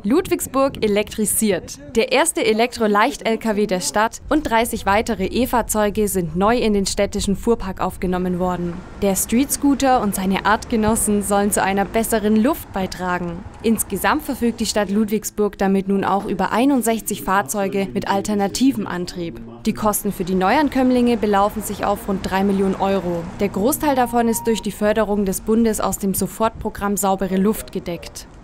Ludwigsburg elektrisiert. Der erste Elektro-Leicht-LKW der Stadt und 30 weitere E-Fahrzeuge sind neu in den städtischen Fuhrpark aufgenommen worden. Der Street-Scooter und seine Artgenossen sollen zu einer besseren Luft beitragen. Insgesamt verfügt die Stadt Ludwigsburg damit nun auch über 61 Fahrzeuge mit alternativem Antrieb. Die Kosten für die Neuankömmlinge belaufen sich auf rund 3 Millionen Euro. Der Großteil davon ist durch die Förderung des Bundes aus dem Sofortprogramm Saubere Luft gedeckt.